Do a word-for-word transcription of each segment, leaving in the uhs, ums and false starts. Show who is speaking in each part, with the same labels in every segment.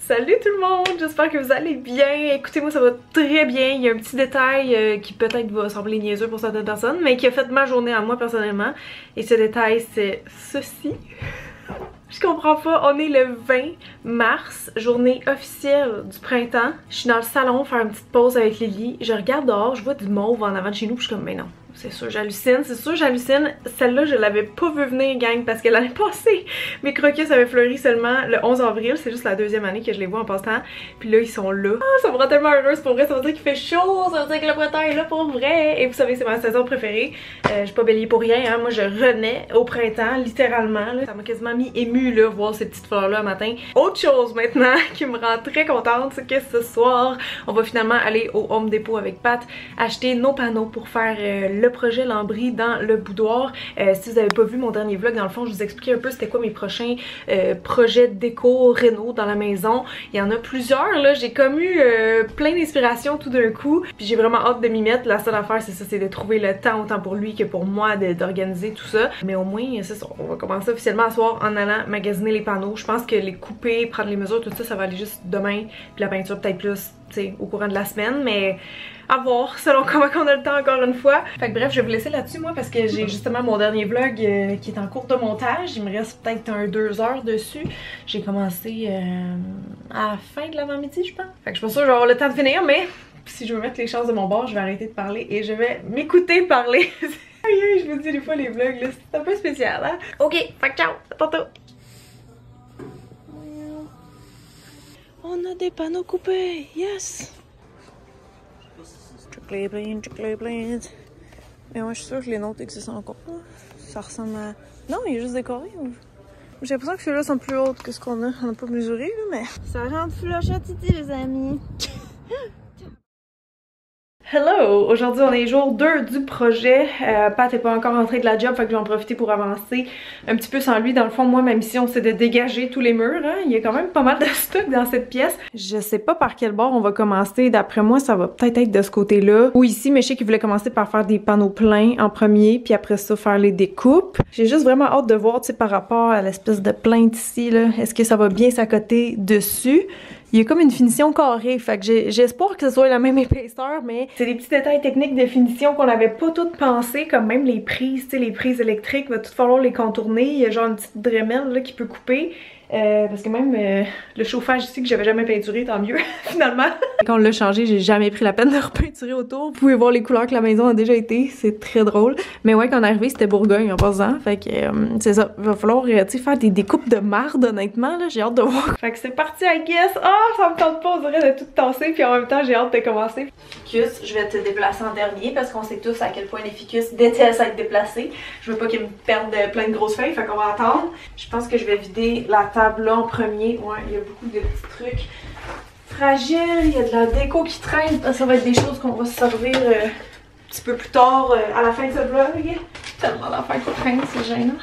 Speaker 1: Salut tout le monde, j'espère que vous allez bien. Écoutez, moi ça va très bien. Il y a un petit détail euh, qui peut-être va sembler niaiseux pour certaines personnes, mais qui a fait ma journée à moi personnellement. Et ce détail, c'est ceci. Je comprends pas, on est le vingt mars, journée officielle du printemps. Je suis dans le salon faire une petite pause avec Lily. Je regarde dehors, je vois du mauve en avant de chez nous, puis je suis comme, mais non. C'est sûr, j'hallucine, c'est sûr, j'hallucine. Celle-là, je l'avais pas vu venir, gang, parce que l'année passée, mes crocus avaient fleuri seulement le onze avril. C'est juste la deuxième année que je les vois en passant. Puis là, ils sont là. Ah, ça me rend tellement heureuse pour vrai. Ça veut dire qu'il fait chaud, ça veut dire que le printemps est là pour vrai. Et vous savez, c'est ma saison préférée. Euh, je suis pas bélier pour rien, hein. Moi, je renais au printemps, littéralement. Là. Ça m'a quasiment mis émue, là, voir ces petites fleurs-là le matin. Autre chose maintenant qui me rend très contente, c'est que ce soir, on va finalement aller au Home Depot avec Pat acheter nos panneaux pour faire euh, le projet Lambris dans le boudoir. Euh, si vous avez pas vu mon dernier vlog, dans le fond, je vous expliquais un peu c'était quoi mes prochains euh, projets déco réno dans la maison. Il y en a plusieurs, là. J'ai comme eu euh, plein d'inspiration tout d'un coup. Puis j'ai vraiment hâte de m'y mettre. La seule affaire, c'est ça, c'est de trouver le temps, autant pour lui que pour moi, d'organiser tout ça. Mais au moins, c'est ça. On va commencer officiellement à soir en allant magasiner les panneaux. Je pense que les couper, prendre les mesures, tout ça, ça va aller juste demain. Puis la peinture peut-être plus, tu sais, au courant de la semaine. Mais à voir, selon comment on a le temps encore une fois. Fait que bref, je vais vous laisser là-dessus moi parce que j'ai justement mon dernier vlog euh, qui est en cours de montage. Il me reste peut-être un deux heures dessus. J'ai commencé euh, à la fin de l'avant-midi, je pense. Fait que je suis pas sûre que je vais avoir le temps de finir, mais si je veux mettre les chances de mon bord, je vais arrêter de parler et je vais m'écouter parler. Aïe aïe, je vous dis des fois les vlogs là, c'est un peu spécial, hein? Ok, fait que ciao, à tantôt! On a des panneaux coupés, yes! Chickly plein, chickly plein. Mais moi je suis sûre que les nôtres existent encore. Ça ressemble à... Non, il est juste décoré. Ou... J'ai l'impression que ceux-là sont plus hautes que ce qu'on a. On n'a pas mesuré, là, mais... Ça rentre flush à titi, les amis. Hello! Aujourd'hui, on est jour deux du projet. Euh, Pat n'est pas encore rentré de la job, fait que je vais en profiter pour avancer un petit peu sans lui. Dans le fond, moi, ma mission, c'est de dégager tous les murs. Hein. Il y a quand même pas mal de stock dans cette pièce. Je sais pas par quel bord on va commencer. D'après moi, ça va peut-être être de ce côté-là. Ou ici, mais je sais qu'il voulait commencer par faire des panneaux pleins en premier, puis après ça, faire les découpes. J'ai juste vraiment hâte de voir, tu sais, par rapport à l'espèce de plainte ici, là. Est-ce que ça va bien s'accoter dessus? Il y a comme une finition carrée, fait que j'espère que ce soit la même épaisseur, mais c'est des petits détails techniques de finition qu'on n'avait pas toutes pensé, comme même les prises, tu sais, les prises électriques, va tout falloir les contourner. Il y a genre une petite Dremel là qui peut couper. Euh, parce que même euh, le chauffage ici que j'avais jamais peinturé, tant mieux, finalement. Quand on l'a changé, j'ai jamais pris la peine de repeinturer autour. Vous pouvez voir les couleurs que la maison a déjà été, c'est très drôle. Mais ouais, quand on est arrivé, c'était Bourgogne en passant. Fait que euh, c'est ça, il va falloir euh, tu sais, faire des découpes de marde, honnêtement, là, j'ai hâte de voir. Fait que c'est parti, I guess. Ah, oh, ça me tente pas, on dirait de tout tasser, puis en même temps, j'ai hâte de commencer. Ficus, je vais te déplacer en dernier parce qu'on sait tous à quel point les ficus détestent être déplacés. Je veux pas qu'ils me perdent plein de grosses feuilles, fait qu'on va attendre. Je pense que je vais vider la table là en premier. Ouais, il y a beaucoup de petits trucs fragiles, il y a de la déco qui traîne. Ça va être des choses qu'on va se servir euh, un petit peu plus tard euh, à la fin de ce vlog. Tellement d'affaires qui traînent, c'est gênant.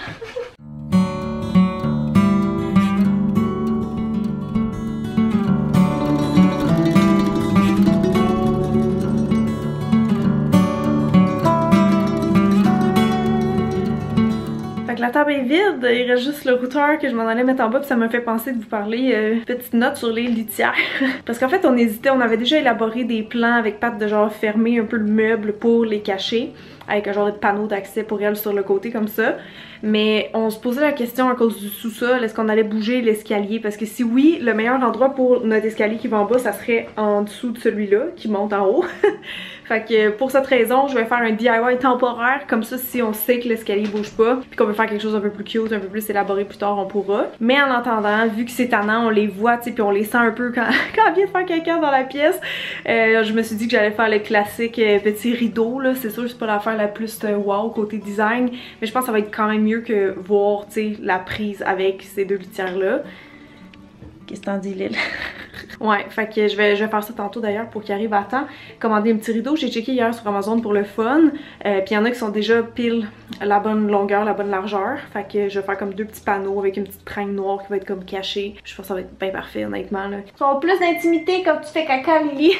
Speaker 1: La table est vide, il reste juste le routeur que je m'en allais mettre en bas, puis ça m'a fait penser de vous parler euh, petite note sur les litières. Parce qu'en fait on hésitait, on avait déjà élaboré des plans avec Pat de genre fermer un peu le meuble pour les cacher, avec un genre de panneau d'accès pour elle sur le côté comme ça. Mais on se posait la question à cause du sous-sol, est-ce qu'on allait bouger l'escalier? Parce que si oui, le meilleur endroit pour notre escalier qui va en bas, ça serait en dessous de celui-là qui monte en haut. Fait que pour cette raison, je vais faire un D I Y temporaire, comme ça si on sait que l'escalier bouge pas, puis qu'on veut faire quelque chose un peu plus cute, un peu plus élaboré plus tard, on pourra. Mais en attendant, vu que c'est tannant, on les voit, tu sais, puis on les sent un peu quand, quand on vient de faire quelqu'un dans la pièce, euh, je me suis dit que j'allais faire le classique euh, petit rideau, là. C'est sûr que c'est pas l'affaire la plus euh, wow côté design, mais je pense que ça va être quand même mieux que voir, tu sais, la prise avec ces deux litières-là. Qu'est-ce que t'en dis, Lille? Ouais, fait que je vais, je vais faire ça tantôt d'ailleurs pour qu'il arrive à temps. Commander un petit rideau, j'ai checké hier sur Amazon pour le fun. Euh, Puis il y en a qui sont déjà pile la bonne longueur, la bonne largeur. Fait que je vais faire comme deux petits panneaux avec une petite tringle noire qui va être comme cachée. Je pense que ça va être bien parfait, honnêtement. Là. Tu vas avoir plus d'intimité quand tu fais caca, Lily.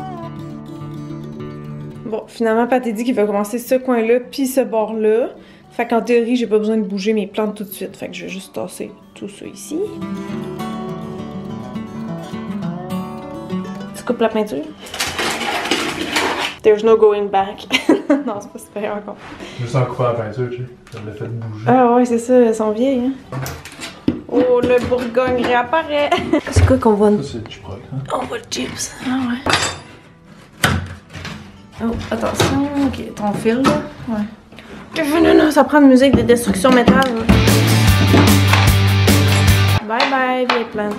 Speaker 1: Bon, finalement, Pat dit qu'il va commencer ce coin-là puis ce bord-là. Fait qu'en théorie, j'ai pas besoin de bouger mes plantes tout de suite. Fait que je vais juste tasser tout ça ici. Tu coupes la peinture? There's no going back. Non, c'est pas super encore.
Speaker 2: Juste en coupant la peinture, tu sais. Ça l'a fait bouger.
Speaker 1: Ah ouais, c'est ça, elles sont vieilles, hein. Oh, le Bourgogne réapparaît! C'est quoi qu'on voit?
Speaker 2: Ça, c'est le chiproc, hein?
Speaker 1: On voit le chips. Ah ouais. Oh, attention. Ok, ton fil, là. Ouais. Non, non, ça prend de musique de destruction métal. Bye bye, vieille plante.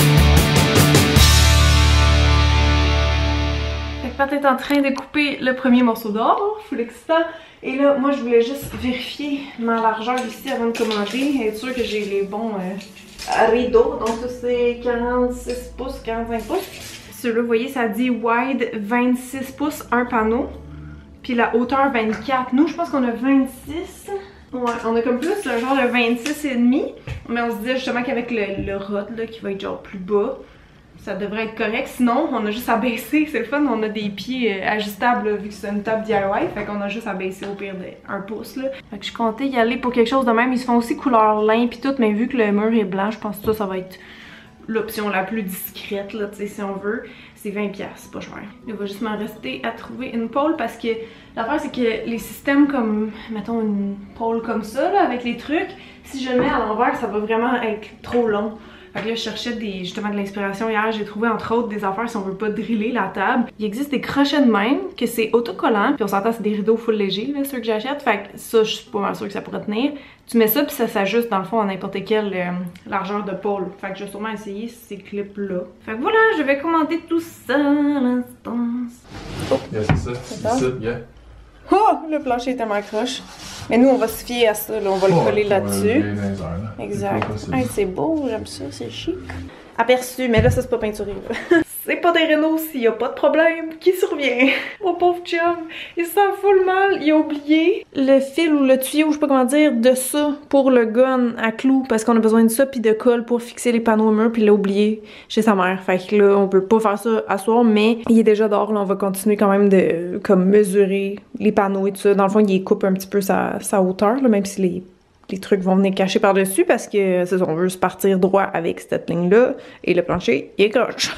Speaker 1: Fait que Pat est en train de couper le premier morceau d'or. Full excitant. Et là, moi, je voulais juste vérifier ma largeur ici avant de commander. Être sûr que j'ai les bons euh, rideaux. Donc, ça, c'est quarante-six pouces, quarante-cinq pouces. Celui-là, vous voyez, ça dit wide vingt-six pouces, un panneau. Puis la hauteur vingt-quatre. Nous, je pense qu'on a vingt-six. Ouais, on a comme plus le genre de vingt-six et demi. Mais on se disait justement qu'avec le, le rod, là, qui va être genre plus bas, ça devrait être correct. Sinon, on a juste à baisser. C'est le fun, on a des pieds euh, ajustables là, vu que c'est une table D I Y. Fait qu'on a juste à baisser au pire de un pouce. Là. Fait que je comptais y aller pour quelque chose de même. Ils se font aussi couleur lin pis tout, mais vu que le mur est blanc, je pense que ça, ça va être l'option la plus discrète, là, tu sais, si on veut. C'est vingt piastres, c'est pas cher. Il va juste m'en rester à trouver une pôle parce que l'affaire, c'est que les systèmes comme, mettons, une pôle comme ça, là, avec les trucs, si je le mets à l'envers, ça va vraiment être trop long. Fait que là, je cherchais des, justement de l'inspiration hier. J'ai trouvé entre autres des affaires si on veut pas driller la table. Il existe des crochets de même, que c'est autocollant. Puis on s'entend, c'est des rideaux full légers, là, ceux que j'achète. Fait que ça, je suis pas mal sûre que ça pourrait tenir. Tu mets ça, puis ça s'ajuste dans le fond à n'importe quelle euh, largeur de pôle. Fait que je vais sûrement essayer ces clips-là. Fait que voilà, je vais commenter tout ça à l'instant. Oh.
Speaker 2: Yeah, c'est ça. C'est ça, yeah.
Speaker 1: Oh! Le plancher est tellement croche. Mais nous, on va se fier à ça, là. On va le coller là-dessus.
Speaker 2: Là.
Speaker 1: Exact. Hey, c'est beau, j'aime ça, c'est chic. Aperçu, mais là, ça, c'est pas peinturé, là. C'est pas des Renault s'il y a pas de problème. Qui survient? Mon pauvre chum, il se sent full mal. Il a oublié le fil ou le tuyau, je sais pas comment dire, de ça pour le gun à clous. Parce qu'on a besoin de ça puis de colle pour fixer les panneaux au mur. Puis il l'a oublié chez sa mère. Fait que là, on peut pas faire ça à soir, mais il est déjà dehors. Là, on va continuer quand même de comme mesurer les panneaux et tout ça. Dans le fond, il coupe un petit peu sa, sa hauteur, là, même si les les trucs vont venir cacher par-dessus parce que c'est ça, on veut se partir droit avec cette ligne-là et le plancher, il est croche.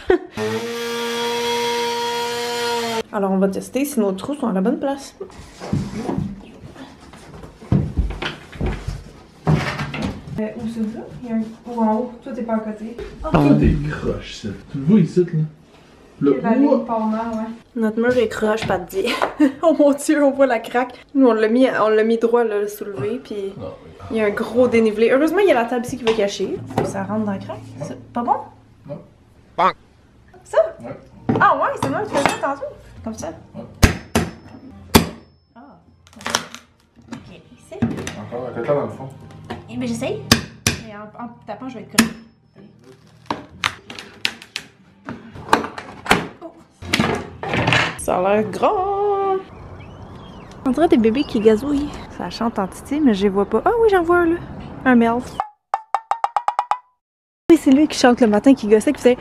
Speaker 1: Alors on va tester si nos trous sont à la bonne place. Euh, où c'est ça? Il y a un... Ou en haut? Toi t'es pas à côté.
Speaker 2: Ah, okay. T'es croche, ça. Tu le vois ici, là? Le
Speaker 1: la ligne par là, ouais. Notre mur est croche, pas de dire. Oh mon dieu, on voit la craque. Nous on l'a mis, on l'a mis droit là, soulevé, puis il y a un gros dénivelé. Heureusement il y a la table ici qui va cacher. Faut que ça rentre dans la craque. C'est pas bon?
Speaker 2: Non.
Speaker 1: Ça?
Speaker 2: Ouais.
Speaker 1: Ah ouais, c'est moi qui fais ça tantôt. Comme ça.
Speaker 2: Ouais.
Speaker 1: Ah. Ok, ici.
Speaker 2: Encore, t'es là dans le fond.
Speaker 1: Eh ben j'essaye. Et en, en tapant, je vais être correct. Ça a l'air grand! On dirait des bébés qui gazouillent. Ça chante en titi, mais je les vois pas. Ah oui, j'en vois un là. Un melf. Oui, c'est lui qui chante le matin, qui gossait, qui faisait.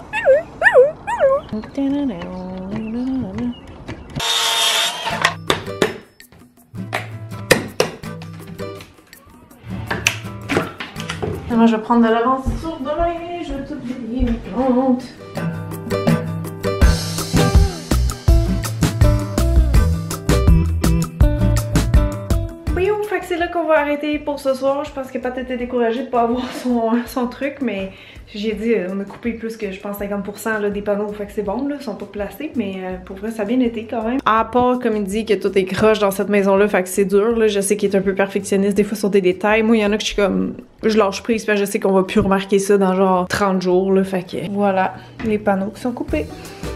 Speaker 1: Alors, je vais prendre de l'avance sur demain. Je vais tout oublier mes plantes. C'est là qu'on va arrêter pour ce soir. Je pense que Pat était découragée de pas avoir son, son truc, mais j'ai dit on a coupé plus que je pense cinquante pour cent là, des panneaux, fait que c'est bon là, ils sont pas placés, mais euh, pour vrai ça a bien été quand même. À part comme il dit que tout est croche dans cette maison là, fait que c'est dur là, je sais qu'il est un peu perfectionniste des fois sur des détails. Moi il y en a que je suis comme, je lâche prise, puis je sais qu'on va plus remarquer ça dans genre trente jours là, fait que voilà les panneaux qui sont coupés.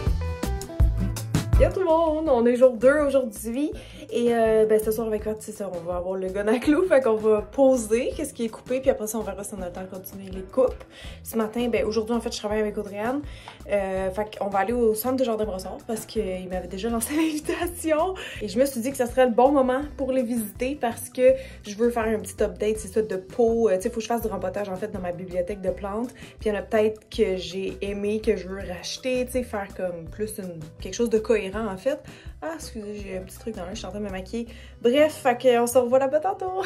Speaker 1: Y'a tout le monde, on est jour deux aujourd'hui et euh, ben ce soir avec Pat, c'est ça, on va avoir le gun à clous, fait qu'on va poser qu'est-ce qui est coupé puis après ça on verra si on a le temps de continuer les coupes. Ce matin, ben aujourd'hui en fait je travaille avec Audrey-Anne, euh, fait qu'on va aller au centre de Jardin-Brossard parce qu'il m'avait déjà lancé l'invitation et je me suis dit que ça serait le bon moment pour les visiter parce que je veux faire un petit update, c'est ça, de pots, euh, tu sais, faut que je fasse du rempotage en fait dans ma bibliothèque de plantes, puis il y en a peut-être que j'ai aimé, que je veux racheter, tu sais, faire comme plus une, quelque chose de cohérent les rend en fait. Ah, excusez, j'ai un petit truc dans l'œil, je suis en train de me maquiller. Bref, fait qu'on se revoit là-bas tantôt.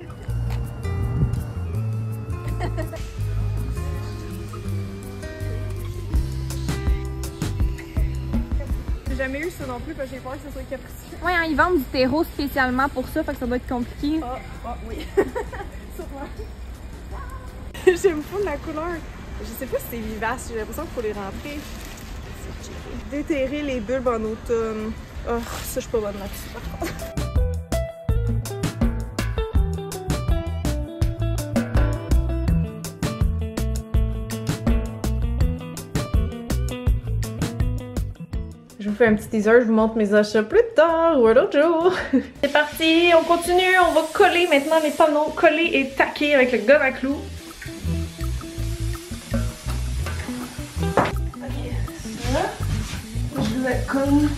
Speaker 1: J'ai jamais eu ça non plus, parce que j'ai peur que ce soit capricieux.
Speaker 3: Ouais, hein, ils vendent du terreau spécialement pour ça, fait que ça doit être compliqué.
Speaker 1: Ah, ah oui. Sûrement. J'aime pas la couleur. Je sais pas si c'est vivace, j'ai l'impression qu'il faut les rentrer. Déterrer les bulbes en automne. Oh, ça, je suis pas bonne là-dessus, par contre. Je vous fais un petit teaser, je vous montre mes achats plus tard ou un autre jour. C'est parti, on continue, on va coller maintenant les panneaux, coller et taquer avec le gomme à clous. Ok, ça, je vous colle.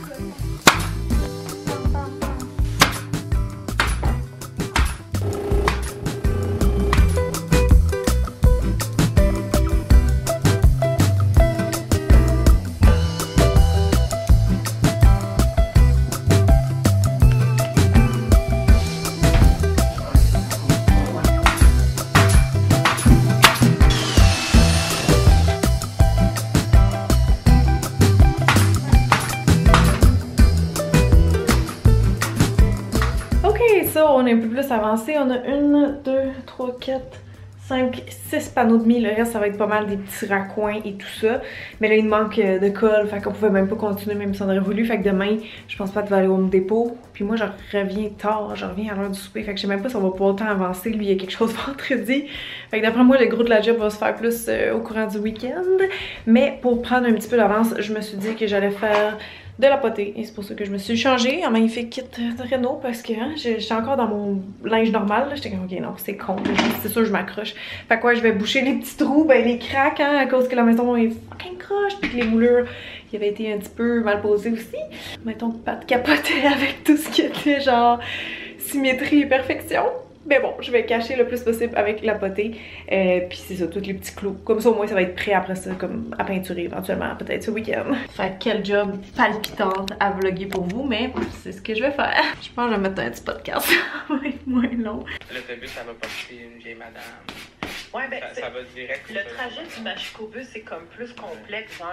Speaker 1: On est un peu plus avancé, on a une, deux, trois, quatre, cinq, six panneaux de mie, le reste ça va être pas mal des petits raccoins et tout ça. Mais là il me manque de colle, fait qu'on pouvait même pas continuer même si on aurait voulu, fait que demain je pense pas qu'il va aller au Home Depot. Puis moi je reviens tard, je reviens à l'heure du souper, fait que je sais même pas si on va pouvoir autant avancer, lui il y a quelque chose vendredi. Fait que d'après moi le gros de la job va se faire plus euh, au courant du week-end. Mais pour prendre un petit peu d'avance, je me suis dit que j'allais faire de la potée et c'est pour ça que je me suis changée en magnifique kit de Renault parce que hein, j'étais encore dans mon linge normal, j'étais comme ok non c'est con, c'est sûr je m'accroche. Fait que ouais je vais boucher les petits trous, ben les cracks hein, à cause que la maison est fucking croche puis que les moulures il avait été un petit peu mal posées aussi. Mettons pas de capoter avec tout ce qui était genre symétrie et perfection. Mais bon, je vais cacher le plus possible avec la potée. Euh, Puis c'est ça, tous les petits clous. Comme ça, au moins, ça va être prêt après ça, comme à peinturer éventuellement, peut-être ce week-end. Fait quel job palpitante à vlogger pour vous, mais c'est ce que je vais faire. Je pense que je vais mettre un petit podcast. Ça va être moins long.
Speaker 4: L'autobus, ça va porter une vieille madame.
Speaker 5: Ouais, ben,
Speaker 4: ça, ça va direct.
Speaker 5: Le trajet du Machicobus, c'est comme plus complexe, genre.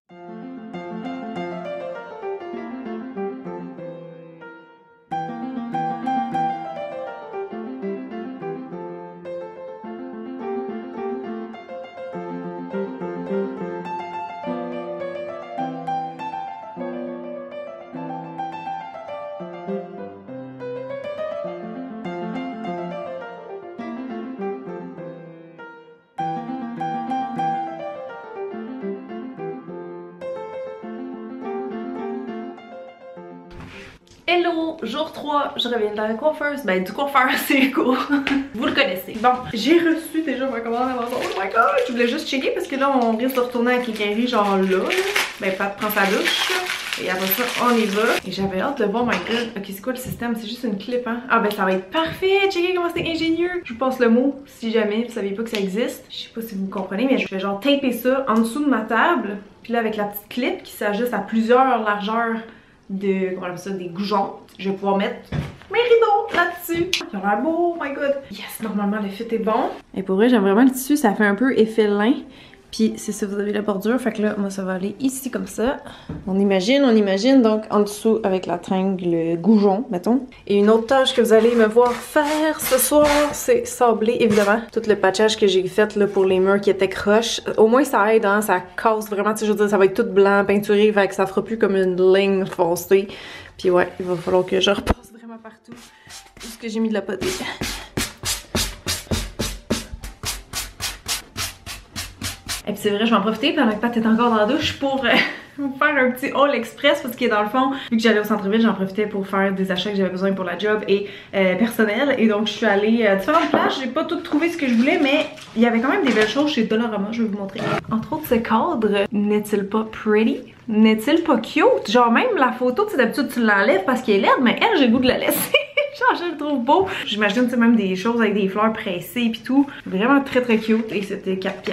Speaker 1: Hello, jour trois, je reviens de la coiffeuse, ben du coiffeur c'est Hugo, vous le connaissez. Bon, j'ai reçu déjà ma commande à Amazon, oh my god, je voulais juste checker parce que là on risque de retourner à Quincaillerie genre là, là. Ben Pat prend sa douche, et après ça on y va. Et j'avais hâte de voir, my god, ok c'est quoi le système, c'est juste une clip hein. Ah ben ça va être parfait, checker comment c'est ingénieux. Je vous passe le mot si jamais vous saviez pas que ça existe, je sais pas si vous comprenez mais je vais genre taper ça en dessous de ma table. Puis là avec la petite clip qui s'ajuste à plusieurs largeurs de, comment on appelle ça, des goujons. Je vais pouvoir mettre mes rideaux là-dessus. Ils ont l'air beau, oh my god. Yes, normalement le fit est bon. Et pour vrai, j'aime vraiment le tissu, ça fait un peu effet lin. Puis c'est ça, vous avez la bordure, fait que là, moi ça va aller ici comme ça. On imagine, on imagine, donc en dessous avec la tringle goujon, mettons. Et une autre tâche que vous allez me voir faire ce soir, c'est sabler, évidemment. Tout le patchage que j'ai fait là pour les murs qui étaient croches. Au moins ça aide, hein, ça casse vraiment, tu sais, je veux dire, ça va être tout blanc, peinturé, fait que ça fera plus comme une ligne foncée. Puis ouais, il va falloir que je repasse vraiment partout tout ce que j'ai mis de la potée. Et puis c'est vrai, je vais en profiter pendant que Pat est encore dans la douche pour euh, vous faire un petit haul express parce que dans le fond, vu que j'allais au centre-ville, j'en profitais pour faire des achats que j'avais besoin pour la job et euh, personnel. Et donc je suis allée à différentes places, j'ai pas tout trouvé ce que je voulais, mais il y avait quand même des belles choses chez Dollarama, je vais vous montrer. Entre autres, ce cadre, n'est-il pas pretty? N'est-il pas cute? Genre même la photo, tu sais d'habitude tu l'enlèves parce qu'il est laide, mais elle, j'ai le goût de la laisser. Genre je le trouve beau. J'imagine tu sais même des choses avec des fleurs pressées pis tout. Vraiment très très cute et c'était quatre piastres.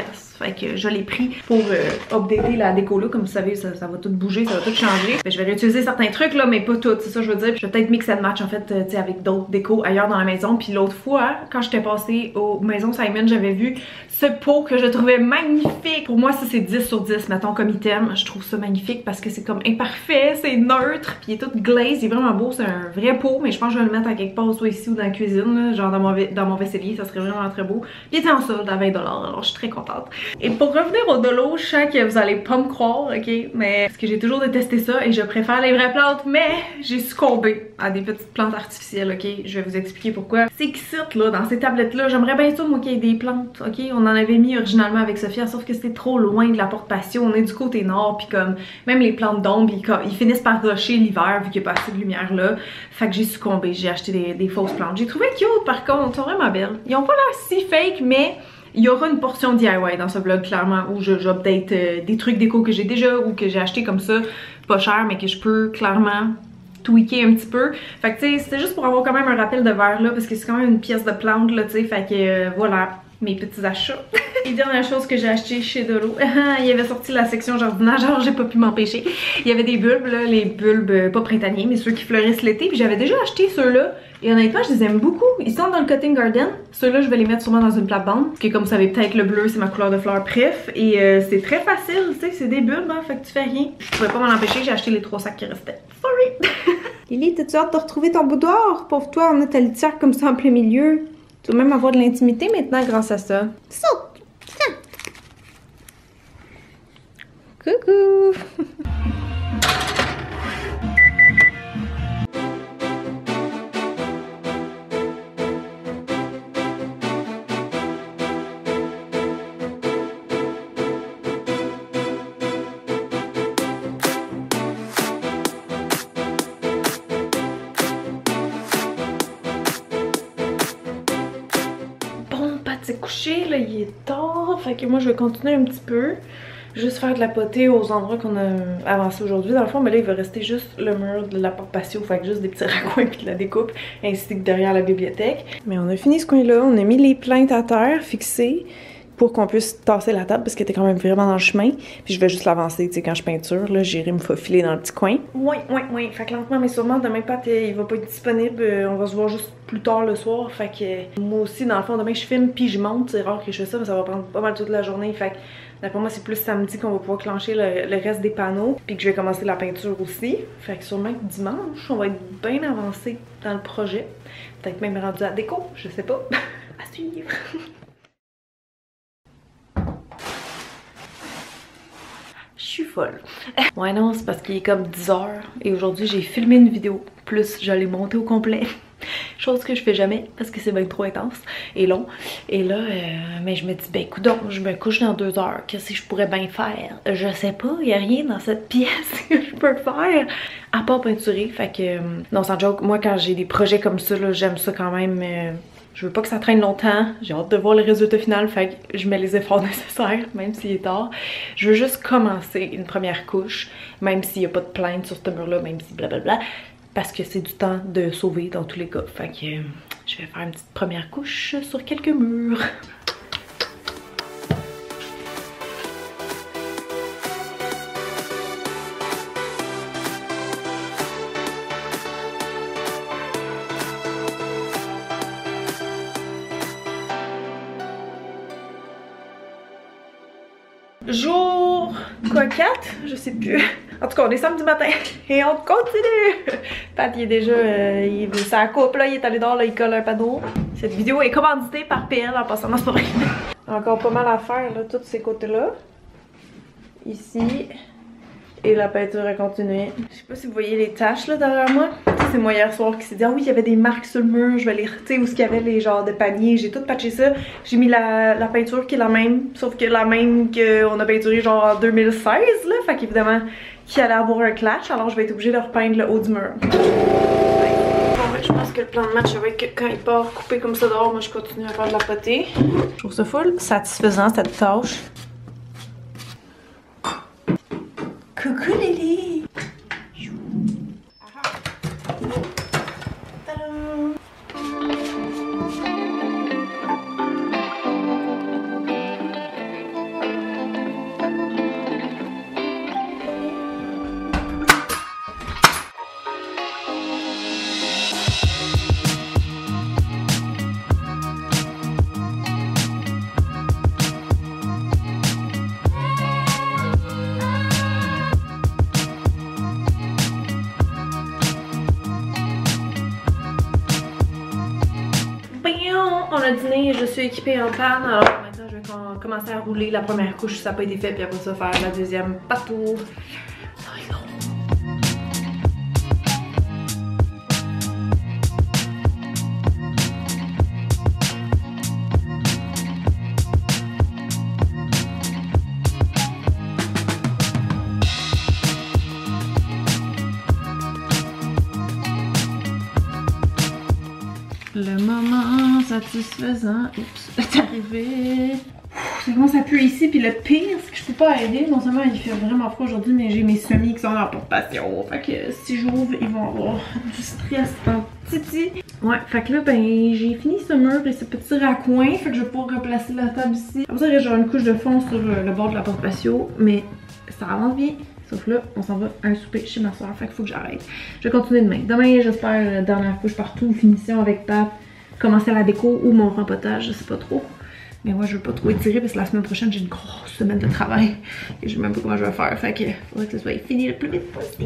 Speaker 1: Fait que je l'ai pris pour euh, updater la déco là. Comme vous savez, ça, ça va tout bouger, ça va tout changer. Mais je vais réutiliser certains trucs là, mais pas tout. C'est ça que je veux dire. Je vais peut-être mix and match en fait, euh, tu sais, avec d'autres décos ailleurs dans la maison. Puis l'autre fois, quand j'étais passée aux maisons Simon, j'avais vu ce pot que je trouvais magnifique. Pour moi, ça c'est dix sur dix, mettons comme item. Je trouve ça magnifique parce que c'est comme imparfait, c'est neutre, puis il est tout glaze, il est vraiment beau. C'est un vrai pot, mais je pense que je vais le mettre à quelque part, soit ici ou dans la cuisine, là, genre dans mon, dans mon vaisselier, ça serait vraiment très beau. Puis il était en solde à vingt dollars, alors je suis très contente. Et pour revenir au dolo, je sais que vous allez pas me croire, ok, mais parce que j'ai toujours détesté ça et je préfère les vraies plantes, mais j'ai succombé à des petites plantes artificielles, ok. Je vais vous expliquer pourquoi. C'est qu'ici, là, dans ces tablettes-là, j'aimerais bien ça, moi, qu'il y ait des plantes, ok. On en avait mis originalement avec Sophia, sauf que c'était trop loin de la porte patio. On est du côté nord, puis comme même les plantes d'ombre, ils, ils finissent par rusher l'hiver vu qu'il n'y a pas assez de lumière là. Fait que j'ai succombé, j'ai acheté des, des fausses plantes. J'ai trouvé cute par contre, elles sont vraiment belles. Ils ont pas l'air si fake, mais il y aura une portion D I Y dans ce vlog clairement où j'update euh, des trucs déco que j'ai déjà ou que j'ai acheté comme ça, pas cher, mais que je peux clairement tweaker un petit peu. Fait que tu sais, c'était juste pour avoir quand même un rappel de verre là, parce que c'est quand même une pièce de plante là, tu sais. Fait que euh, voilà, mes petits achats. Les dernières choses que j'ai achetées chez Dolo, il y avait sorti la section jardinage, genre j'ai pas pu m'empêcher. Il y avait des bulbes là, les bulbes euh, pas printaniers, mais ceux qui fleurissent l'été. Puis j'avais déjà acheté ceux-là. Et honnêtement, je les aime beaucoup. Ils sont dans le Cutting Garden. Ceux-là, je vais les mettre sûrement dans une plate-bande. Parce que comme vous savez peut-être, le bleu, c'est ma couleur de fleur préf. Et euh, c'est très facile, tu sais, c'est des bulbes, hein, fait que tu fais rien. Je pouvais pas m'en empêcher, j'ai acheté les trois sacs qui restaient. Sorry! Lily, t'as-tu hâte de retrouver ton boudoir? Pauvre toi, on a ta litière comme ça en plein milieu. Tu vas même avoir de l'intimité maintenant grâce à ça. Saute! Coucou! C'est couché, là, il est tard, fait que moi je vais continuer un petit peu, juste faire de la potée aux endroits qu'on a avancé aujourd'hui. Dans le fond, mais là il va rester juste le mur de la porte patio, fait que juste des petits raccoins puis de la découpe, ainsi que derrière la bibliothèque. Mais on a fini ce coin-là, on a mis les plaintes à terre, fixées, pour qu'on puisse tasser la table parce qu'elle était quand même vraiment dans le chemin. Puis je vais juste l'avancer, tu sais, quand je peinture, là, j'irai me faufiler dans le petit coin. Oui, oui, oui. Fait que lentement mais sûrement, demain Pat, il va pas être disponible. On va se voir juste plus tard le soir. Fait que moi aussi, dans le fond, demain je filme puis je monte. C'est rare que je fais ça, mais ça va prendre pas mal toute la journée. Fait que d'après moi, c'est plus samedi qu'on va pouvoir clencher le, le reste des panneaux. Puis que je vais commencer la peinture aussi. Fait que sûrement que dimanche, on va être bien avancé dans le projet. Peut-être même rendu à la déco, je sais pas. À suivre. Je suis folle. Ouais non, c'est parce qu'il est comme dix heures et aujourd'hui j'ai filmé une vidéo. Plus je l'ai montée au complet. Chose que je fais jamais parce que c'est bien trop intense et long. Et là, euh, mais je me dis, ben écoute, je me couche dans deux heures. Qu'est-ce que je pourrais bien faire? Je sais pas, il n'y a rien dans cette pièce que je peux faire. À part peinturer. Fait que, euh, non sans joke, moi quand j'ai des projets comme ça, j'aime ça quand même. Euh, Je veux pas que ça traîne longtemps, j'ai hâte de voir le résultat final, fait que je mets les efforts nécessaires, même s'il est tard. Je veux juste commencer une première couche, même s'il n'y a pas de plainte sur ce mur-là, même si blablabla, parce que c'est du temps de sauver dans tous les cas. Fait que euh, je vais faire une petite première couche sur quelques murs. Jour quoi, quatre? Je sais plus. En tout cas, on est samedi matin et on continue. Pat, il est déjà, euh, il est sa coupe là, il est allé dehors, là, il colle un panneau. Cette vidéo est commanditée par P L en passant dans ce moment. Encore pas mal à faire là, tous ces côtés-là. Ici. Et la peinture a continué. Je sais pas si vous voyez les taches là derrière moi. C'est moi hier soir qui s'est dit ah oui, il y avait des marques sur le mur, je vais les retirer où il y avait les genres de paniers. J'ai tout patché ça. J'ai mis la, la peinture qui est la même, sauf que la même qu'on a peinturée genre en deux mille seize là. Fait qu'évidemment qu'il allait avoir un clash, alors je vais être obligée de repeindre le haut du mur. Bon, je pense que le plan de match, ça va être que quand il part coupé comme ça dehors, moi je continue à faire de la potée. Je trouve ça full satisfaisant cette tâche. Coucou Lily! terminé, je suis équipée en panne. Alors maintenant je vais com commencer à rouler la première couche si ça n'a pas été fait, puis après ça faire la deuxième partout. Ça va être long. Le moment satisfaisant. Oups, c'est arrivé. Ça commence à puer ici, puis le pire, c'est que je peux pas aider. Non seulement il fait vraiment froid aujourd'hui, mais j'ai mes semis qui sont en portation. Fait que si j'ouvre, ils vont avoir du stress en titi. Ouais, fait que là, ben, j'ai fini ce mur et ce petit raccoin. Fait que je vais pouvoir replacer la table ici. Après ça, il y a genre une couche de fond sur le bord de la porte patio, mais ça avance bien. Sauf là, on s'en va à un souper chez ma soeur, fait qu'il faut que j'arrête. Je vais continuer demain. Demain, j'espère, la dernière couche partout, finition avec Pat, commencer à la déco ou mon rempotage, je sais pas trop. Mais moi, je veux pas trop étirer parce que la semaine prochaine, j'ai une grosse semaine de travail et je sais même pas comment je vais faire. Fait que faudrait que ça soit fini le plus vite possible.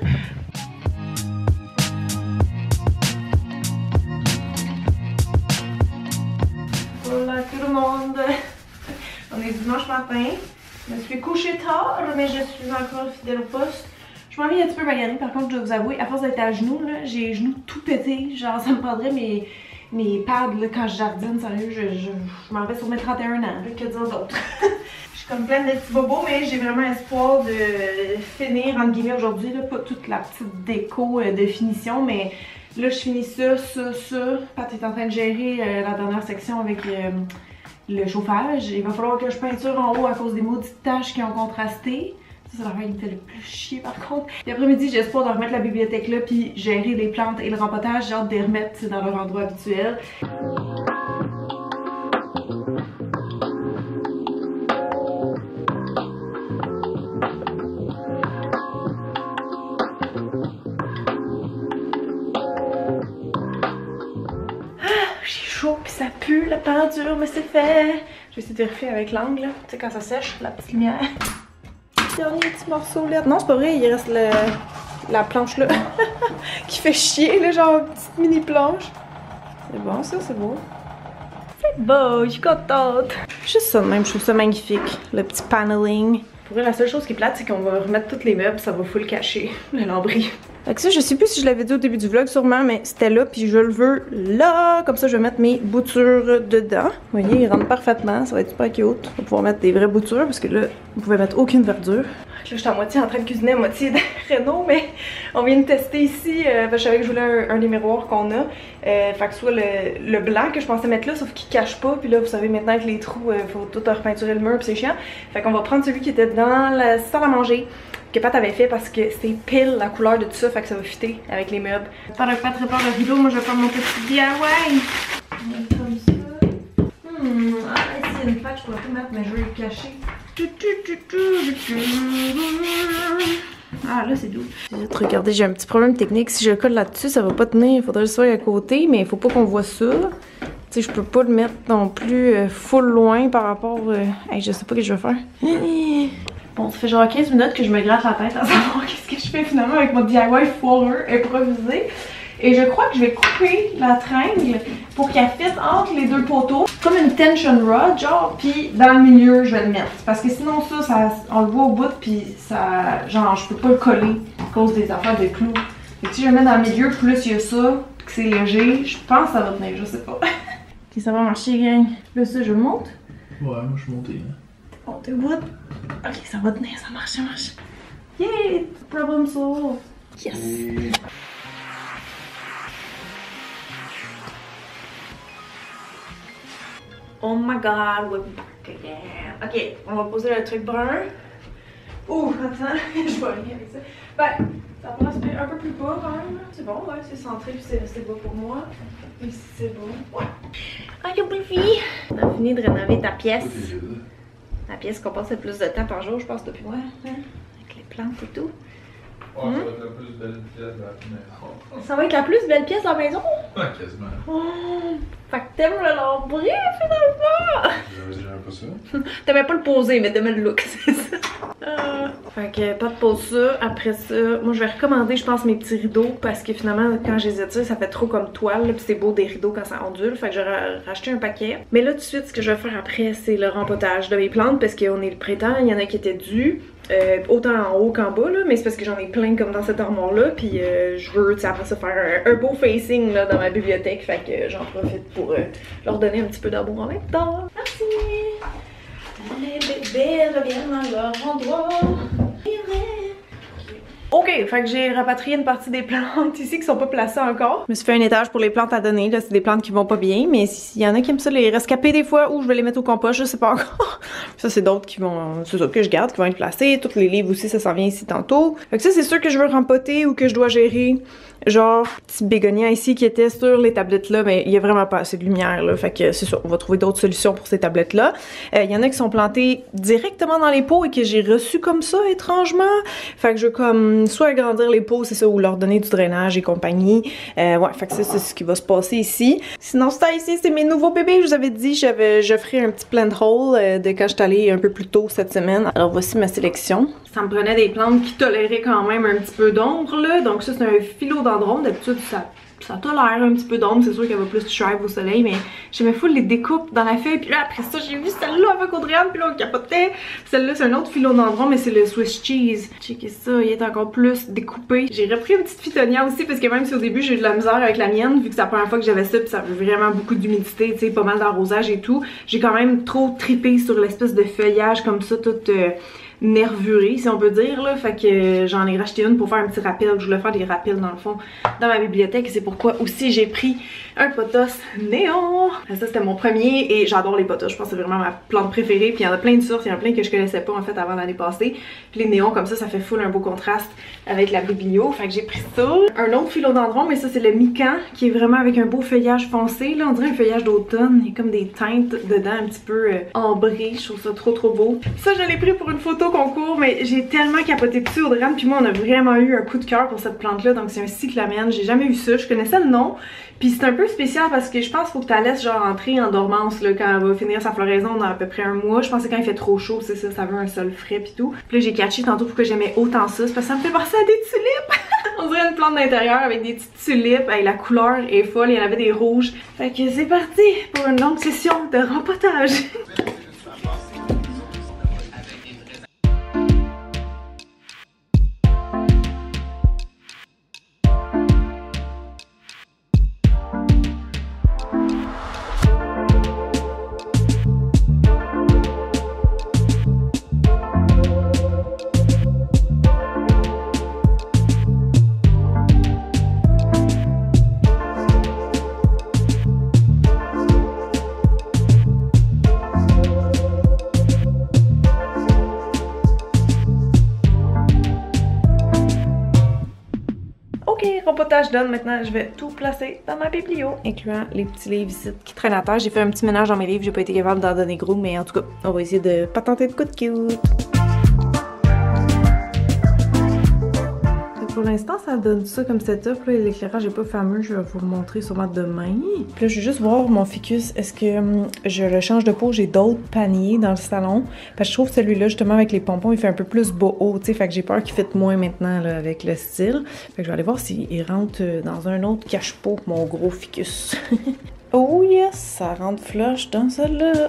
Speaker 1: Hola tout le monde! On est dimanche matin. Je me suis couchée tard, mais je suis encore fidèle au poste. Je m'en viens un petit peu maganée, par contre, je dois vous avouer, à force d'être à genoux, là, j'ai les genoux tout pétés. Genre, ça me prendrait mes, mes pads là, quand je jardine, sérieux, je, je, je m'en vais sur mes trente et un ans, là, que dire d'autre. Je suis comme pleine de petits bobos, mais j'ai vraiment espoir de finir, entre guillemets, aujourd'hui, pas toute la petite déco euh, de finition, mais là, je finis ça, ça, ça. Pat est en train de gérer euh, la dernière section avec... Euh, le chauffage. Il va falloir que je peinture en haut à cause des maudites taches qui ont contrasté. Ça, c'est l'affaire qui me fait le plus chier par contre. Puis après-midi, j'ai espoir de remettre la bibliothèque là puis gérer les plantes et le rempotage. J'ai hâte de les remettre dans leur endroit habituel. Puis ça pue la peinture, mais c'est fait. Je vais essayer de vérifier avec l'angle, tu sais quand ça sèche, la petite lumière. Dernier petit morceau là. Non, c'est pas vrai, il reste le, la planche là qui fait chier, là, genre une petite mini planche. C'est bon ça, c'est beau. C'est beau, je suis contente. Juste ça de même, je trouve ça magnifique, le petit paneling. Pour vrai, la seule chose qui est plate, c'est qu'on va remettre tous les meubles, ça va full cacher le lambris. Fait que ça, je sais plus si je l'avais dit au début du vlog sûrement, mais c'était là, puis je le veux là. Comme ça, je vais mettre mes boutures dedans. Vous voyez, ils rentrent parfaitement, ça va être super cute. On va pouvoir mettre des vraies boutures, parce que là, vous pouvez mettre aucune verdure. Là, je suis à moitié en train de cuisiner, à moitié de Renault, mais on vient de tester ici. Euh, je savais que je voulais un, un des miroirs qu'on a. Euh, fait que soit le, le blanc que je pensais mettre là, sauf qu'il cache pas. Puis là, vous savez, maintenant avec les trous, il euh, faut tout repeinturer le mur, puis c'est chiant. Fait qu'on va prendre celui qui était dans la salle à manger, que Pat avait fait parce que c'est pile la couleur de tout ça, fait que ça va fitter avec les meubles. Pendant que Pat répare le rideau, moi je vais faire mon petit D I Y. Comme ça. Hmm, ah, ici il y a une patch, je pourrais tout mettre, mais je vais le cacher. Ah là c'est doux. Regardez, j'ai un petit problème technique. Si je le colle là-dessus, ça va pas tenir. Il faudrait que ce soit à côté, mais il faut pas qu'on voit ça. Tu sais, je peux pas le mettre non plus euh, full loin par rapport. Euh... Hey, je sais pas ce que je vais faire. Bon, ça fait genre quinze minutes que je me gratte la tête à savoir qu'est-ce que je fais finalement avec mon D I Y foireux improvisé. Et je crois que je vais couper la tringle pour qu'elle fitte entre les deux poteaux. Comme une tension rod, genre, puis dans le milieu, je vais le mettre. Parce que sinon, ça, ça on le voit au bout, puis ça, genre, je peux pas le coller à cause des affaires de clous. Et si je le mets dans le milieu, plus il y a ça, que c'est léger, je pense que ça va tenir, je sais pas. Ok, ça va marcher, gang. Là, ça, je le monte.
Speaker 2: Ouais, moi, je suis monté. Hein.
Speaker 1: Bon, t'es bout. Ok, ça va tenir, ça marche, ça marche. Yay! Problem solved! Yes! Et... Oh my god, we're back again! Ok, on va poser le truc brun. Ouh, attends, je vais aller avec ça. Ben, ça passe un peu plus bas quand même. C'est bon, ouais, c'est centré puis c'est beau pour moi. Ici, c'est beau. Ouais. Ok, Buffy! T'as fini de rénover ta pièce. La pièce qu'on passe le plus de temps par jour, je pense, depuis moi, hein? Avec les plantes et tout.
Speaker 2: Oh, hum? Ça va être la plus belle pièce de la maison.
Speaker 1: Ça va être la plus belle pièce de la maison?
Speaker 2: Ouais, quasiment.
Speaker 1: Oh, fait que t'aimes le lambris, finalement!
Speaker 2: J'avais pas ça.
Speaker 1: T'aimais pas le poser, mais t'aimais le look, c'est ça. Euh, fait que pas de pause ça. Après ça, moi je vais recommander je pense mes petits rideaux parce que finalement quand je les étire ça fait trop comme toile puis c'est beau des rideaux quand ça ondule. Fait que je vais racheter un paquet. Mais là tout de suite ce que je vais faire après c'est le rempotage de mes plantes parce qu'on est le printemps, il y en a qui étaient dus. Euh, autant en haut qu'en bas là, mais c'est parce que j'en ai plein comme dans cette armoire là puis euh, je veux après ça faire un, un beau facing là dans ma bibliothèque, fait que j'en profite pour euh, leur donner un petit peu d'amour en même temps. Merci! Les bébés reviennent dans leur endroit. Ok, fait que j'ai rapatrié une partie des plantes ici qui sont pas placées encore. Je me suis fait un étage pour les plantes à donner, là c'est des plantes qui vont pas bien, mais s'il y en a qui aiment ça les rescaper des fois ou je vais les mettre au compost, je sais pas encore. Ça c'est d'autres qui vont, c'est ça que je garde, qui vont être placés, tous les livres aussi ça s'en vient ici tantôt. Fait que ça c'est sûr que je veux rempoter ou que je dois gérer. Genre, petit bégonia ici qui était sur les tablettes là, mais il y a vraiment pas assez de lumière là, fait que c'est ça, on va trouver d'autres solutions pour ces tablettes là. Il euh, y en a qui sont plantées directement dans les pots et que j'ai reçu comme ça étrangement. Fait que je veux comme soit agrandir les pots, c'est ça, ou leur donner du drainage et compagnie. Euh, ouais, fait que ça c'est ce qui va se passer ici. Sinon ça ici c'est mes nouveaux bébés, je vous avais dit j'avais je ferais un petit plant haul euh, de quand je suis allée un peu plus tôt cette semaine. Alors voici ma sélection. Ça me prenait des plantes qui toléraient quand même un petit peu d'ombre là, donc ça c'est un philodendron, d'habitude ça ça tolère un petit peu d'ombre, c'est sûr qu'elle va plus thrive au soleil, mais j'aimais fou les découpes dans la feuille, puis là après ça j'ai vu celle-là avec Audrey-Anne, puis là on capotait. Celle-là c'est un autre philodendron, mais c'est le Swiss cheese. Checkez ça, il est encore plus découpé. J'ai repris une petite phytonia aussi, parce que même si au début j'ai eu de la misère avec la mienne, vu que c'est la première fois que j'avais ça, puis ça avait vraiment beaucoup d'humidité, tu sais, pas mal d'arrosage et tout, j'ai quand même trop trippé sur l'espèce de feuillage comme ça, tout... Euh, nervurée si on peut dire là, fait que j'en ai racheté une pour faire un petit rappel, je voulais faire des rappels dans le fond dans ma bibliothèque et c'est pourquoi aussi j'ai pris un pothos néon. Ça c'était mon premier et j'adore les pothos, je pense que c'est vraiment ma plante préférée, puis il y en a plein de sortes, il y en a plein que je connaissais pas en fait avant l'année passée, puis les néons comme ça ça fait full un beau contraste avec la biblio, fait que j'ai pris ça. Un autre philodendron, mais ça c'est le mican qui est vraiment avec un beau feuillage foncé là, on dirait un feuillage d'automne, il y a comme des teintes dedans un petit peu euh, ambrées, je trouve ça trop trop beau. Ça je l'ai pris pour une photo concours, mais j'ai tellement capoté dessus Audrey-Anne puis moi on a vraiment eu un coup de cœur pour cette plante là, donc c'est un cyclamène, j'ai jamais eu ça, je connaissais le nom, puis c'est un peu spécial parce que je pense qu'il faut que tu la laisses genre entrer en dormance là, quand elle va finir sa floraison dans à peu près un mois, je pense que quand il fait trop chaud c'est ça, ça veut un sol frais pis tout. Puis là j'ai catché tantôt pourquoi j'aimais autant ça, c'est parce que ça me fait penser à des tulipes. On dirait une plante d'intérieur avec des petites tulipes, avec la couleur est folle, il y en avait des rouges. Fait que c'est parti pour une longue session de rempotage. Rempotage done, maintenant je vais tout placer dans ma biblio, incluant les petits livres ici qui traînent à terre. J'ai fait un petit ménage dans mes livres, j'ai pas été capable d'en donner gros, mais en tout cas, on va essayer de pas tenter de coup de cute. Pour l'instant, ça donne ça comme setup. L'éclairage est pas fameux, je vais vous le montrer sûrement demain. Puis là, je vais juste voir mon ficus. Est-ce que hum, je le change de pot? J'ai d'autres paniers dans le salon. Parce que je trouve que celui-là, justement, avec les pompons, il fait un peu plus boho, tu sais. Fait que j'ai peur qu'il fitte moins maintenant là, avec le style. Fait que je vais aller voir s'il rentre dans un autre cache-pot, mon gros ficus. Oh yes, ça rentre flush dans celle-là.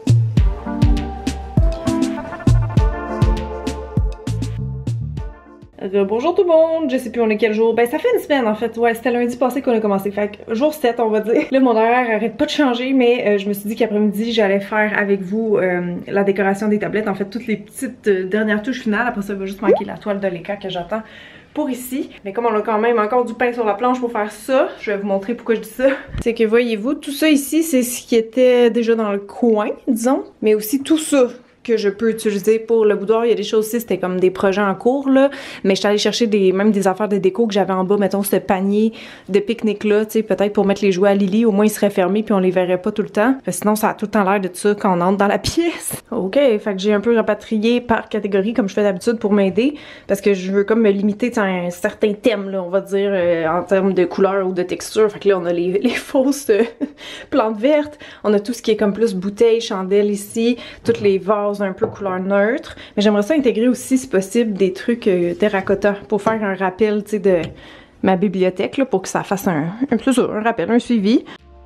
Speaker 1: Bonjour tout le monde, je sais plus on est quel jour, ben ça fait une semaine en fait, ouais c'était lundi passé qu'on a commencé, fait que jour sept on va dire. Là mon horaire arrête pas de changer, mais euh, je me suis dit qu'après-midi j'allais faire avec vous euh, la décoration des tablettes, en fait toutes les petites euh, dernières touches finales, après ça il va juste manquer la toile de l'écart que j'attends pour ici. Mais comme on a quand même encore du pain sur la planche pour faire ça, je vais vous montrer pourquoi je dis ça. C'est que voyez-vous, tout ça ici c'est ce qui était déjà dans le coin, disons, mais aussi tout ça que je peux utiliser pour le boudoir. Il y a des choses aussi, c'était comme des projets en cours là, mais je suis allée chercher des, même des affaires de déco que j'avais en bas, mettons ce panier de pique-nique là, tu sais, peut-être pour mettre les jouets à Lily, au moins ils seraient fermés puis on les verrait pas tout le temps. Parce que sinon ça a tout le temps l'air de ça quand on entre dans la pièce. Ok, fait que j'ai un peu rapatrié par catégorie comme je fais d'habitude pour m'aider, parce que je veux comme me limiter à un certain thème là, on va dire, euh, en termes de couleur ou de texture. Fait que là on a les, les fausses euh, plantes vertes, on a tout ce qui est comme plus bouteilles, chandelles ici, toutes les vases base un peu couleur neutre. Mais j'aimerais ça intégrer aussi, si possible, des trucs euh, terracotta pour faire un rappel, tu sais, de ma bibliothèque, là, pour que ça fasse un, un, peu ça, un rappel, un suivi.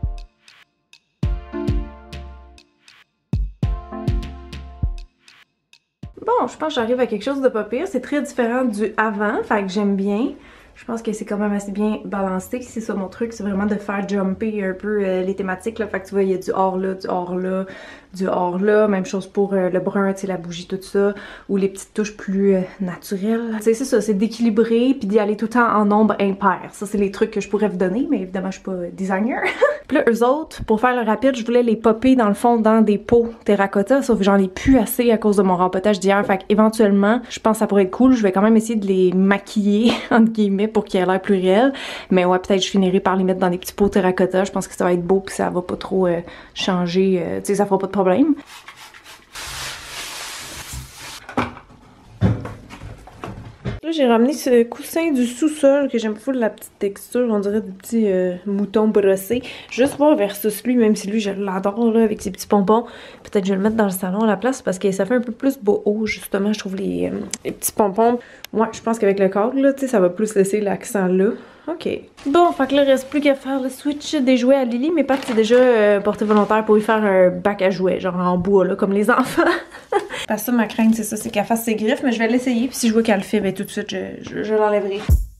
Speaker 1: Bon, je pense que j'arrive à quelque chose de pas pire. C'est très différent du avant, fait que j'aime bien. Je pense que c'est quand même assez bien balancé. C'est ça mon truc, c'est vraiment de faire jumper un peu euh, les thématiques. Là. Fait que tu vois, il y a du or là, du or là, du or là. Même chose pour euh, le brun, tu sais, la bougie, tout ça. Ou les petites touches plus euh, naturelles. Tu sais, c'est ça, c'est d'équilibrer puis d'y aller tout le temps en nombre impair. Ça, c'est les trucs que je pourrais vous donner, mais évidemment, je suis pas designer. Puis là, eux autres, pour faire le rapide, je voulais les popper dans le fond dans des pots terracotta. Sauf que j'en ai plus assez à cause de mon rempotage d'hier. Fait qu'éventuellement, je pense que ça pourrait être cool. Je vais quand même essayer de les maquiller, entre guillemets, pour qu'ils aient l'air plus réels. Mais ouais, peut-être je finirai par les mettre dans des petits pots terracotta. Je pense que ça va être beau puis ça va pas trop euh, changer. Euh, tu sais, ça fera pas de problème. Là, j'ai ramené ce coussin du sous-sol que j'aime full la petite texture, on dirait des petits euh, moutons brossés. Juste voir versus lui, même si lui je l'adore là avec ses petits pompons. Peut-être je vais le mettre dans le salon à la place parce que ça fait un peu plus boho justement, je trouve les, euh, les petits pompons. Ouais, je pense qu'avec le cadre là, tu sais, ça va plus laisser l'accent là. Ok. Bon, fait que là, il reste plus qu'à faire le switch des jouets à Lily. Mes pattes, c'est déjà euh, porté volontaire pour lui faire un bac à jouets, genre en bois, là, comme les enfants. Parce que ça, ma crainte, c'est ça, c'est qu'elle fasse ses griffes, mais je vais l'essayer. Puis si je vois qu'elle le fait, ben tout de suite, je, je, je l'enlèverai.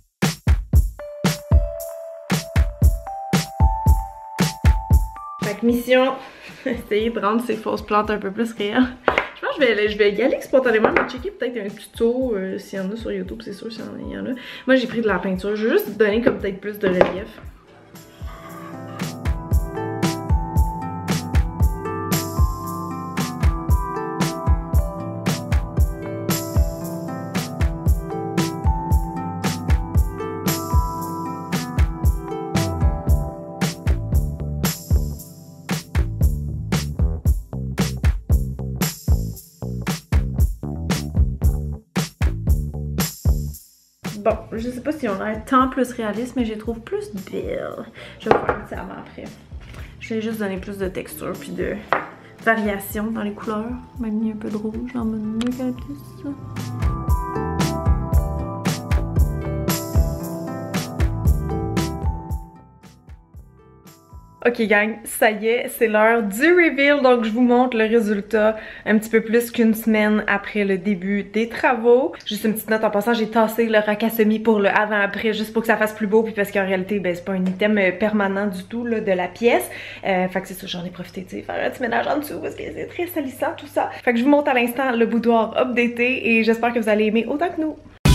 Speaker 1: Fait que mission, essayer de rendre ces fausses plantes un peu plus réelles. Je pense que je vais, je vais y aller spontanément, mais checker peut-être un tuto, euh, s'il y en a sur YouTube, c'est sûr s'il y en a. Moi j'ai pris de la peinture, je vais juste donner comme peut-être plus de relief. Bon, je sais pas si on a tant plus réaliste, mais je les trouve plus belles. Je vais faire un petit avant après. Je vais juste donner plus de texture puis de variation dans les couleurs. Même mis un peu de rouge dans mon eucalyptus. Ok gang, ça y est, c'est l'heure du reveal, donc je vous montre le résultat un petit peu plus qu'une semaine après le début des travaux. Juste une petite note en passant, j'ai tassé le rack à semis pour le avant-après juste pour que ça fasse plus beau, puis parce qu'en réalité, ben c'est pas un item permanent du tout là, de la pièce. Euh, fait que c'est ça, j'en ai profité, tu sais, faire un petit ménage en dessous parce que c'est très salissant tout ça. Fait que je vous montre à l'instant le boudoir updaté et j'espère que vous allez aimer autant que nous.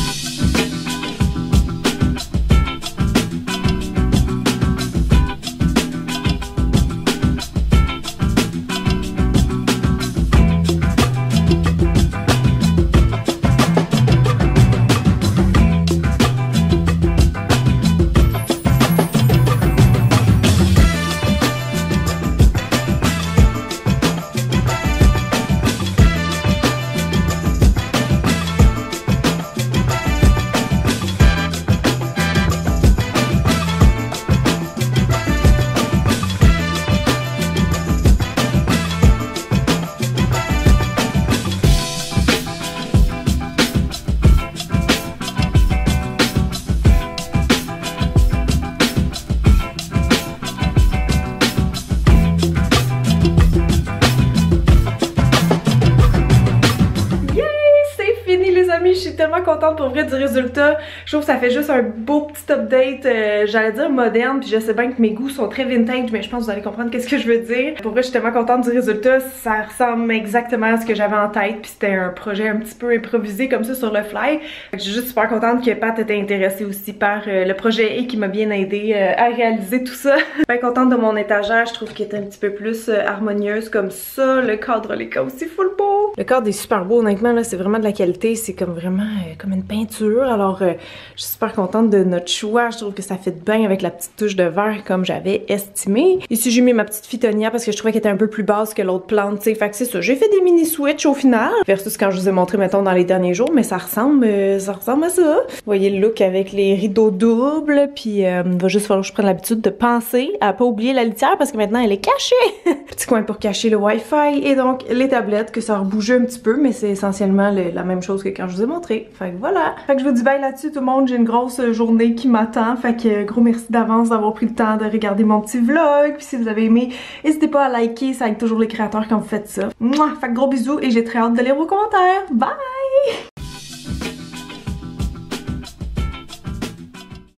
Speaker 1: Je suis tellement contente pour vrai du résultat. Je trouve que ça fait juste un beau petit update, euh, j'allais dire moderne, puis je sais bien que mes goûts sont très vintage, mais je pense que vous allez comprendre qu'est-ce que je veux dire. Pour vrai, je suis tellement contente du résultat. Ça ressemble exactement à ce que j'avais en tête, puis c'était un projet un petit peu improvisé comme ça sur le fly. Je suis juste super contente que Pat était intéressée aussi par euh, le projet et qui m'a bien aidé euh, à réaliser tout ça. Bien contente de mon étagère, je trouve qu'elle est un petit peu plus euh, harmonieuse comme ça. Le cadre les cas aussi full beau. Le cadre est super beau, honnêtement, là, c'est vraiment de la qualité, c'est comme vraiment euh, comme une peinture. Alors euh, je suis super contente de notre choix, je trouve que ça fait bien avec la petite touche de vert comme j'avais estimé. Ici j'ai mis ma petite phytonia parce que je trouvais qu'elle était un peu plus basse que l'autre plante, tu sais, fait que c'est ça, j'ai fait des mini switch au final versus quand je vous ai montré mettons dans les derniers jours, mais ça ressemble euh, ça ressemble à ça. Vous voyez le look avec les rideaux doubles, puis euh, il va juste falloir que je prenne l'habitude de penser à pas oublier la litière parce que maintenant elle est cachée. Petit coin pour cacher le wifi et donc les tablettes que ça rebouge bougé un petit peu, mais c'est essentiellement le, la même chose que quand je vous ai montré. Fait que voilà. Fait que je vous dis bye là-dessus tout le monde, j'ai une grosse journée qui m'attend. Fait que gros merci d'avance d'avoir pris le temps de regarder mon petit vlog. Puis si vous avez aimé, n'hésitez pas à liker, ça aide toujours les créateurs quand vous faites ça. Mouah! Fait que gros bisous et j'ai très hâte de lire vos commentaires. Bye!